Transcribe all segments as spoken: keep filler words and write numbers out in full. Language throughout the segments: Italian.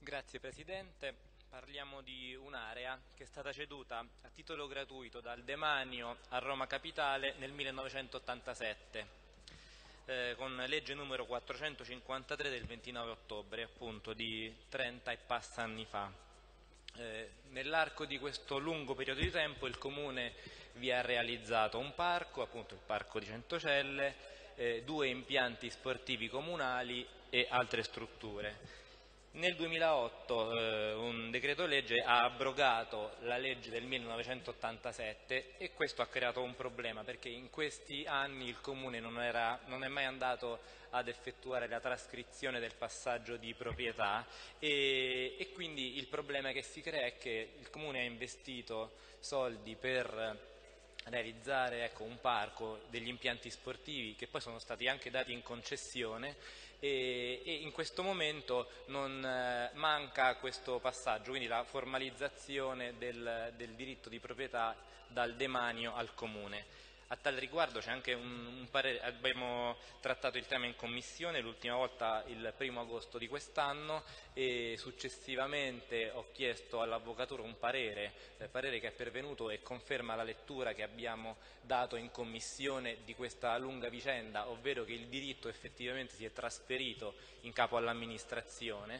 Grazie Presidente. Parliamo di un'area che è stata ceduta a titolo gratuito dal Demanio a Roma Capitale nel millenovecentottantasette, eh, con legge numero quattrocentocinquantatré del ventinove ottobre, appunto di trenta e passa anni fa. Eh, nell'arco di questo lungo periodo di tempo il Comune vi ha realizzato un parco, appunto il Parco di Centocelle, eh, due impianti sportivi comunali e altre strutture. Nel duemilaotto eh, un decreto legge ha abrogato la legge del millenovecentottantasette e questo ha creato un problema perché in questi anni il Comune non, era, non è mai andato ad effettuare la trascrizione del passaggio di proprietà e, e quindi il problema che si crea è che il Comune ha investito soldi per realizzare ecco, un parco, degli impianti sportivi che poi sono stati anche dati in concessione e, e in questo momento non eh, manca questo passaggio, quindi la formalizzazione del, del diritto di proprietà dal demanio al Comune. A tal riguardo c'è anche un, un parere, abbiamo trattato il tema in commissione l'ultima volta il primo agosto di quest'anno e successivamente ho chiesto all'Avvocatura un parere, eh, parere che è pervenuto e conferma la lettura che abbiamo dato in commissione di questa lunga vicenda, ovvero che il diritto effettivamente si è trasferito in capo all'amministrazione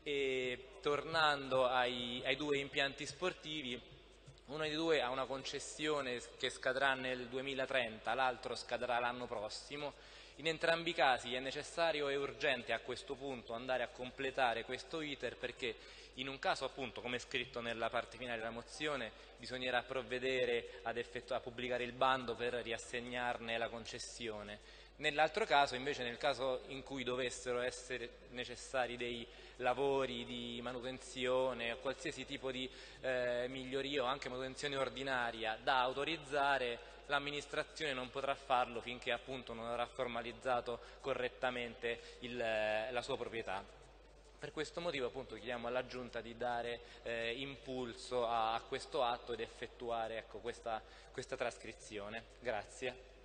e tornando ai, ai due impianti sportivi. Uno dei due ha una concessione che scadrà nel duemilatrenta, l'altro scadrà l'anno prossimo. In entrambi i casi è necessario e urgente a questo punto andare a completare questo iter perché in un caso appunto, come è scritto nella parte finale della mozione, bisognerà provvedere ad a pubblicare il bando per riassegnarne la concessione. Nell'altro caso, invece, nel caso in cui dovessero essere necessari dei lavori di manutenzione o qualsiasi tipo di eh, miglioria o anche manutenzione ordinaria da autorizzare, l'amministrazione non potrà farlo finché appunto non avrà formalizzato correttamente il, la sua proprietà. Per questo motivo appunto chiediamo alla Giunta di dare eh, impulso a, a questo atto ed effettuare ecco, questa, questa trascrizione. Grazie.